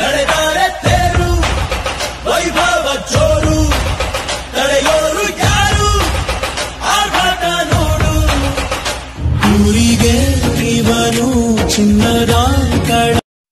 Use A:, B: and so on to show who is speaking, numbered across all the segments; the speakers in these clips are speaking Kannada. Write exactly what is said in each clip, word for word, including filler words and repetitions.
A: ನಡೆದಾರೆ ತೇರು ವೈಭವ ಜೋರು ತಡೆಯೋರು ಯಾರು ಆಘಾತ ನೋಡು ಊರಿಗೆ ಇವನು ಚಿನ್ನದ ಕಳ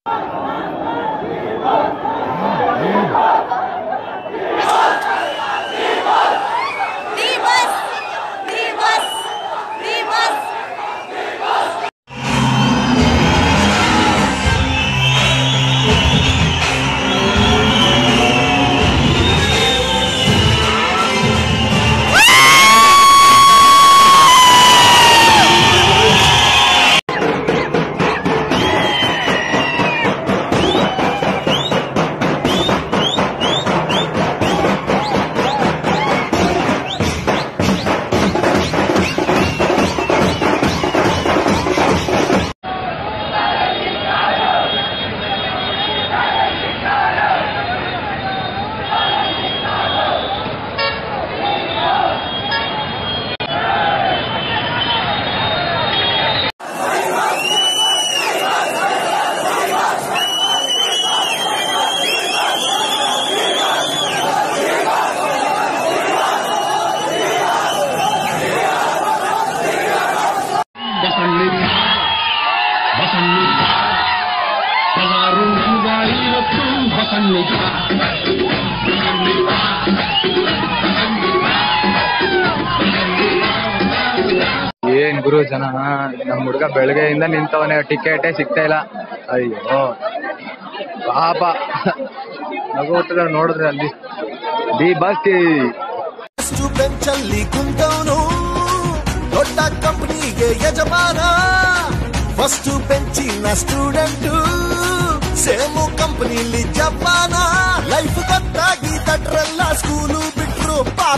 B: ಏನ್ ಗುರು ಜನ, ನಮ್ ಹುಡುಗ ಬೆಳಗ್ಗೆಯಿಂದ ನಿಂತವನೇ, ಟಿಕೆಟೇ ಸಿಗ್ತಾ ಇಲ್ಲ. ಅಯ್ಯೋ ಪಾಪ ನಗು ಹುಟ್ಟದ ನೋಡಿದ್ರೆ ಅಲ್ಲಿ ದಿ ಬಸ್
A: ಬೆಂಚಲ್ಲಿ ಕುಂತವನು ದೊಡ್ಡ ಕಂಪನಿಗೆ ಯಜಮಾನ, ಫಸ್ಟ್ ಬೆಂಚಿನ ಸ್ಟೂಡೆಂಟು ಸೇಮು ಕಂಪನಿಲಿ ಜಪಾನ. ಲೈಫ್ ಗೊತ್ತಾಗಿ ತಟ್ರಲ್ಲ ಸ್ಕೂಲು ಬಿಟ್ರು ಪಾಪ.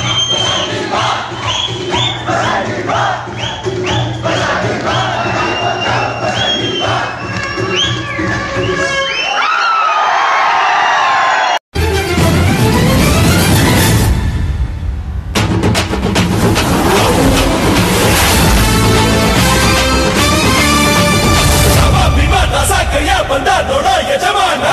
A: ಬಂದ ನೋಡ ಯಜಮಾನ.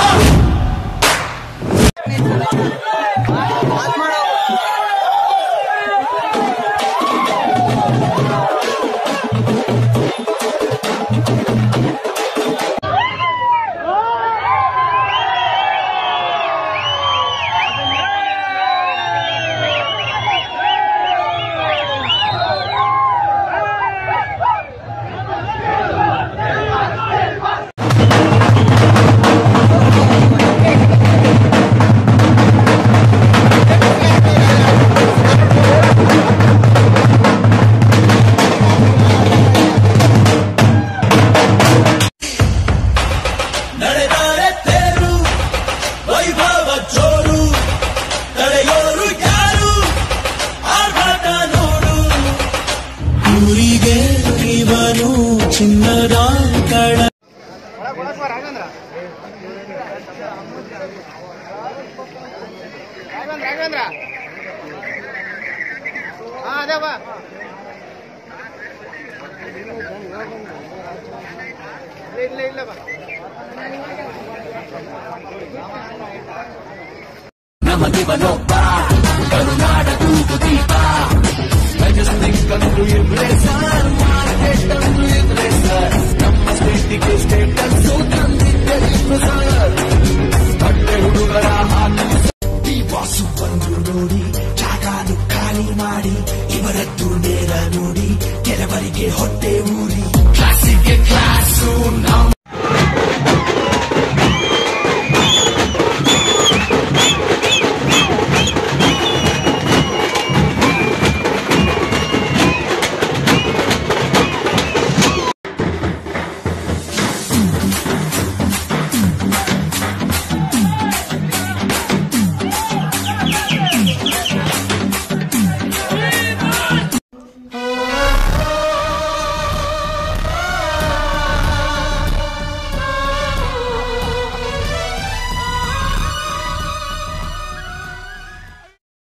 A: ಚಿನ್ನದ ಕಳ ರಾಘವೇಂದ್ರ ರಾಘವೇಂದ್ರ ಹಾ ಅದೇ ಬಾ ಇಲ್ಲ ಇಲ್ಲ ಬಾ. ನಮ್ಮ ಜೀವನೊಬ್ಬ ಕರುನಾಡ ತೂಗು ದೀಪ, ಮೆಜೆಸ್ಟಿಕ್ ಅಂದು ಇಬ್ರೆ ಸರ್, ಮಾರ್ಕೆಟ್ ಅಂದು ಇಬ್ರೆ ಸರ್, ನಮ್ಮ ಸ್ಟೇಟಿಗೆ ಸ್ಟೇಟ್